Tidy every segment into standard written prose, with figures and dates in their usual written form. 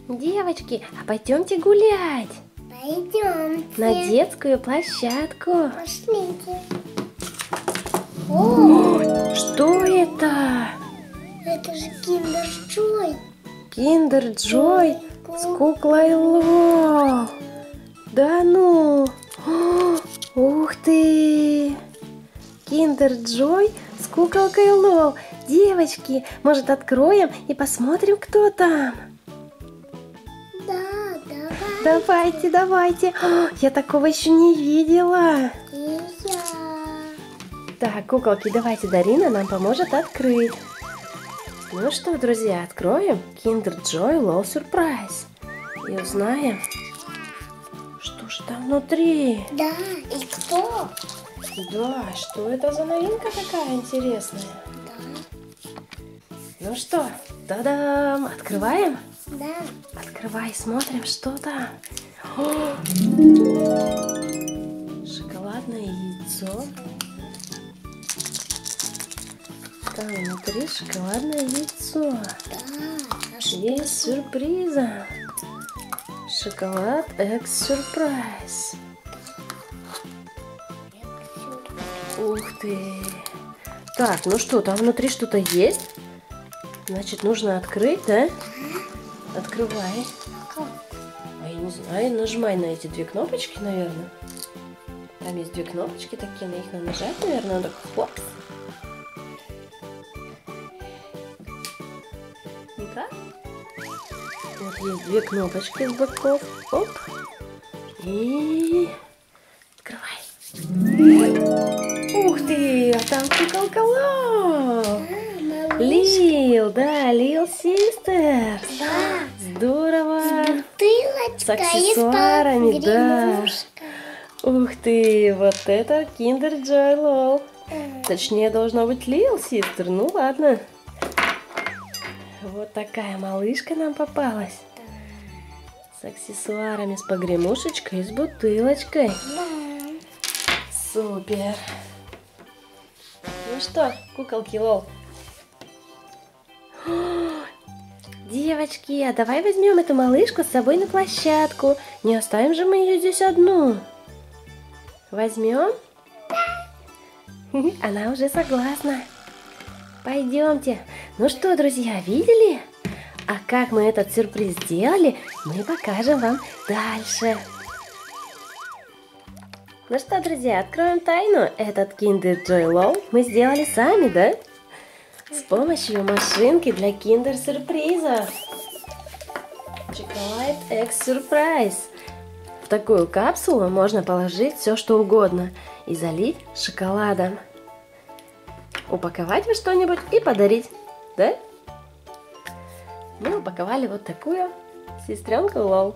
Девочки, а пойдемте гулять. Пойдемте. На детскую площадку. Пошлите. О, что это? Это же Kinder Joy. Киндер Джой с куклой Лол. Да ну. О, ух ты. Киндер Джой с куколкой Лол. Девочки, может, откроем и посмотрим, кто там? Да, давай. Давайте, давайте. О, я такого еще не видела. И я. Так, куколки, давайте Дарина нам поможет открыть. Ну что, друзья, откроем Kinder Joy Low Surprise и узнаем, что же там внутри. Да, и кто? Да, что это за новинка такая интересная? Да. Ну что, та-дам, открываем? Да. Открывай, смотрим, что там. О! Шоколадное яйцо. Там внутри шоколадное яйцо. Да. И с сюрпризом. Шоколад Экс Сюрприз. Ух ты. Так, ну что, там внутри что-то есть? Значит, нужно открыть, да? Открывай. А я не знаю, нажимай на эти две кнопочки, наверное. Там есть две кнопочки такие, на них надо нажать, наверное, надо. Хлоп. Ну-ка. Вот есть две кнопочки с боков. Оп. И открывай. Ух ты, а там куколка Лол. Лил, да, Лил Систерс. Да. Здорово. Бутылочка С аксессуарами, да. Ух ты, вот это Kinder Joy Lol. Точнее, должно быть Lil Sister. Ну ладно. Вот такая малышка нам попалась. С аксессуарами, с погремушечкой и с бутылочкой. Да. Супер. Ну что, куколки Лол? Девочки, а давай возьмем эту малышку с собой на площадку. Не оставим же мы ее здесь одну. Возьмем? Она уже согласна. Пойдемте. Ну что, друзья, видели? А как мы этот сюрприз сделали, мы покажем вам дальше. Ну что, друзья, откроем тайну. Этот Kinder Joy Lol мы сделали сами, да? С помощью машинки для киндер-сюрпризов. Chocolate Egg Surprise. В такую капсулу можно положить все, что угодно и залить шоколадом. Упаковать во что-нибудь и подарить, да? Мы упаковали вот такую сестренку Лол.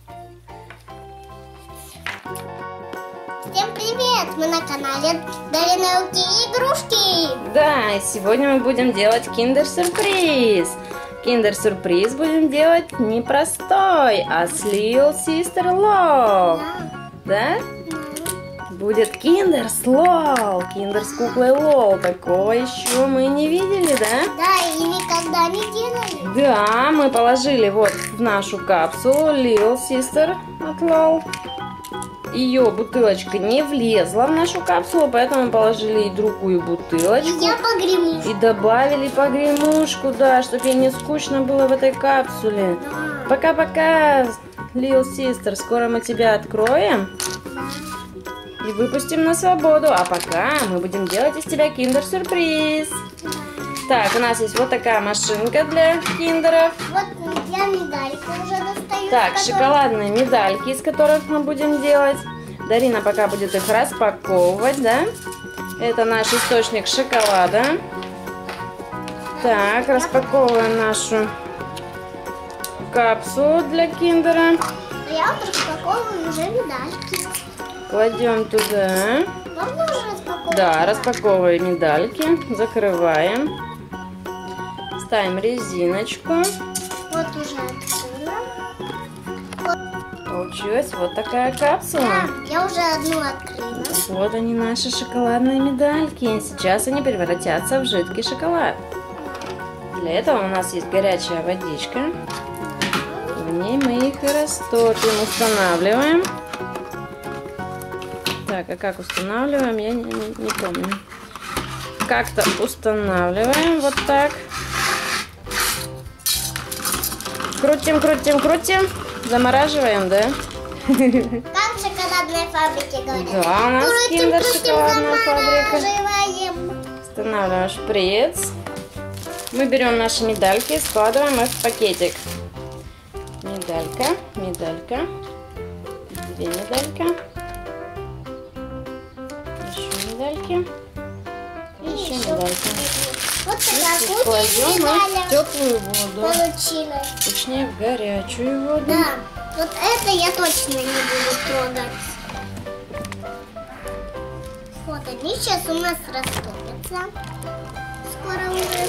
Всем привет! Мы на канале Дарина и игрушки. Да, и сегодня мы будем делать киндер-сюрприз. Киндер-сюрприз будем делать не простой, а с Lil Sister Lol. Да? Будет киндер с Лол, киндер с куклой Лол. Такого еще мы не видели, да? Да, и никогда не делали. Да, мы положили вот в нашу капсулу Lil Sister от Lol. Ее бутылочка не влезла в нашу капсулу, поэтому мы положили и другую бутылочку. Я погрему. И добавили погремушку, да, чтобы ей не скучно было в этой капсуле. Пока-пока, Lil Sister, скоро мы тебя откроем и выпустим на свободу. А пока мы будем делать из тебя киндер-сюрприз. Так, у нас есть вот такая машинка для киндеров. Вот я медальку уже достаю. Так, шоколадные медальки, из которых мы будем делать. Дарина пока будет их распаковывать, да? Это наш источник шоколада. Так, распаковываем нашу капсулу для киндера. А я вот распаковываю уже медальки. Кладем туда. Можно уже распаковывать? Да, распаковываем медальки. Закрываем. Ставим резиночку. Вот уже открыла. Получилась вот такая капсула. Да, я уже одну открыла. Вот они, наши шоколадные медальки. Сейчас они превратятся в жидкий шоколад. Для этого у нас есть горячая водичка. В ней мы их и растопим. Устанавливаем. Так, а как устанавливаем, я не помню. Как-то устанавливаем вот так. Крутим, крутим, крутим. Замораживаем, да? Как в шоколадной фабрике говорят. Да, у нас Киндер шоколадная фабрика. Замораживаем. Устанавливаем шприц. Мы берем наши медальки и складываем их в пакетик. Медалька, медалька, 2 медалька, еще медальки, еще медальки. Вот И такая кладем их в медаль теплую воду, получилась. точнее в горячую воду. Да, вот это я точно не буду трогать. Вот они сейчас у нас растопятся. Скоро уже.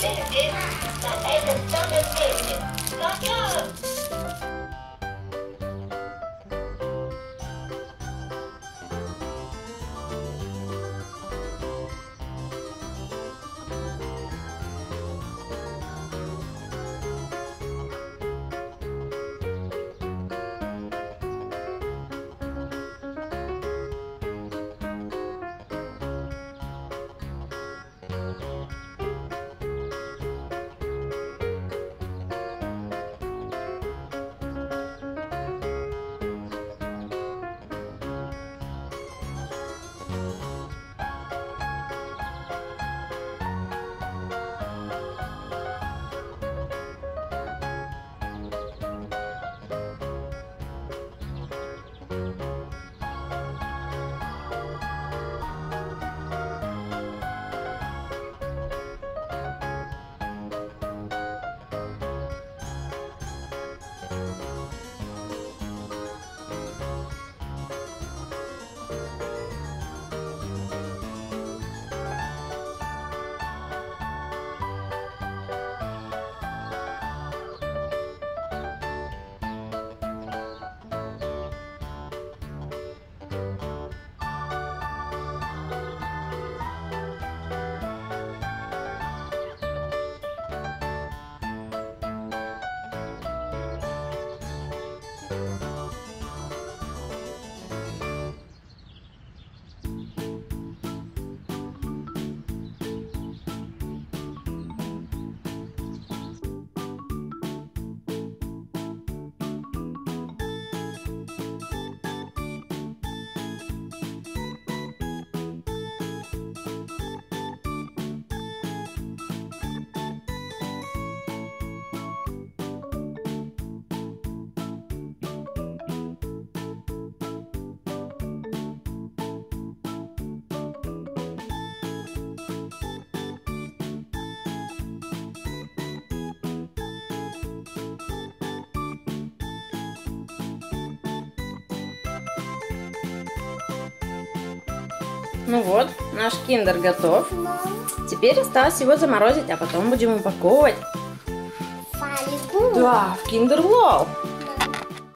Ну вот, наш киндер готов. Теперь осталось его заморозить, а потом будем упаковывать. Фольгу. Да, в киндер Лол.